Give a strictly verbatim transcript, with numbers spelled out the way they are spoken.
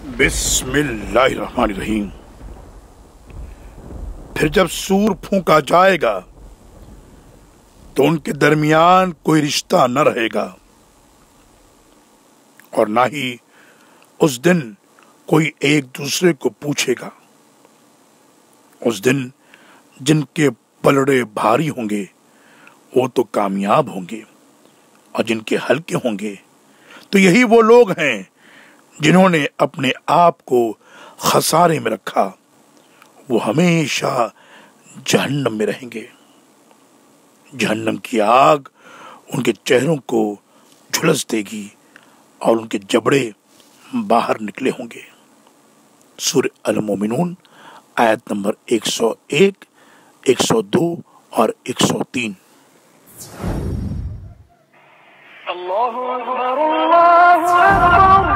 बिस्मिल्लाहिर्रहमानिर्रहीम। फिर जब सूर फूंका जाएगा तो उनके दरमियान कोई रिश्ता न रहेगा और ना ही उस दिन कोई एक दूसरे को पूछेगा। उस दिन जिनके पलड़े भारी होंगे वो तो कामयाब होंगे और जिनके हल्के होंगे तो यही वो लोग हैं जिन्होंने अपने आप को खसारे में रखा। वो हमेशा जहन्नम में रहेंगे। जहन्नम की आग उनके चेहरों को झुलस देगी और उनके जबड़े बाहर निकले होंगे। सूरह अल मोमिनून आयत नंबर एक सौ एक, एक सौ दो और एक सौ तीन। अल्लाहु अकबर, अल्लाहु अकबर।